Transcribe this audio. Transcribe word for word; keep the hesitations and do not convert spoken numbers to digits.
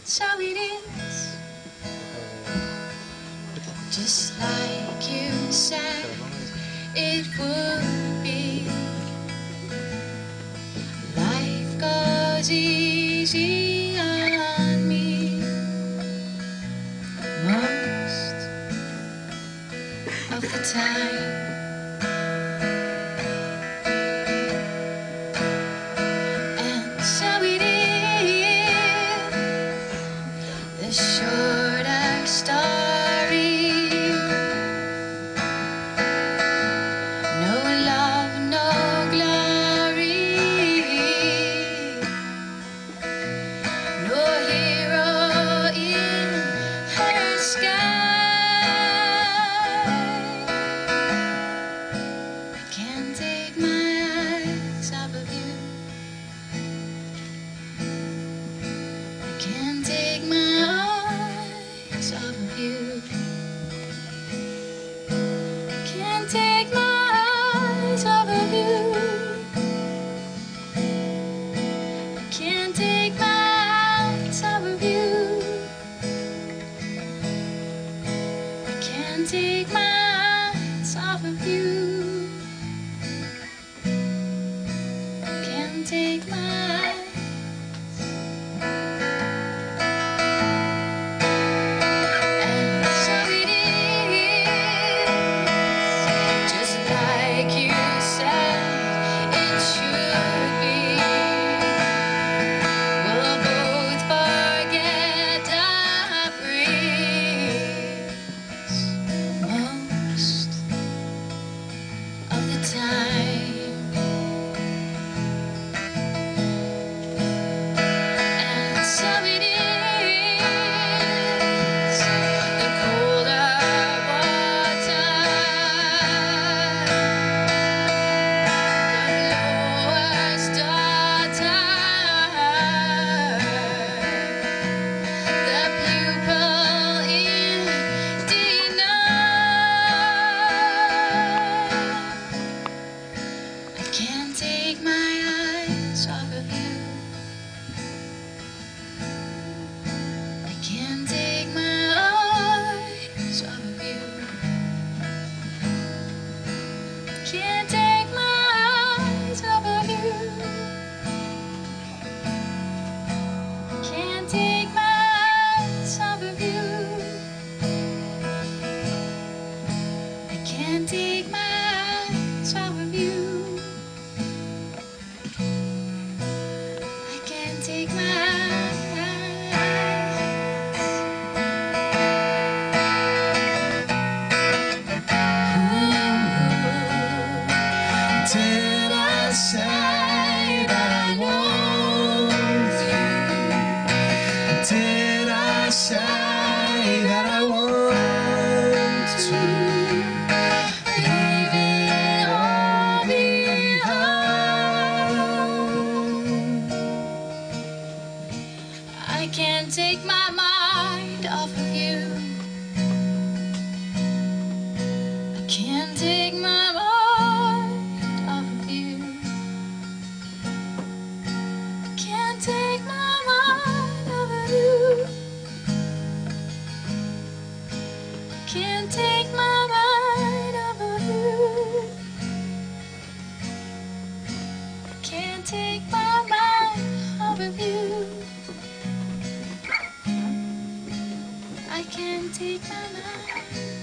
that's how it is. Just like you said it would be. Life goes easy on me most of the time. And so it is, the shorter story. No love, no glory, no hero in her sky. I can't take my eyes off of you. I can't take my eyes off of you. I can't take my eyes off of you. I can't take my eyes off of you. I can't take my eyes off of you. I can't take my eyes. And so it is, just like you said it should be. We'll both forget our breeze most of the time. And so it is, the colder water, the lowest daughter, the pupil in denial. I can't take my eyes off of you. I can't take my eyes off of you. Can't take my eyes off of you. Can't take my eyes off of you. I can't take my eyes off of you. I can't take my eyes. Did I say that I want you? Did I say that I want to leave it all behind? I can't take my mind off of you. I can't take my mind off of you. I can't take my mind off of you. I can't take my mind off of you. I can't take my mind off of you. I can't take my mind.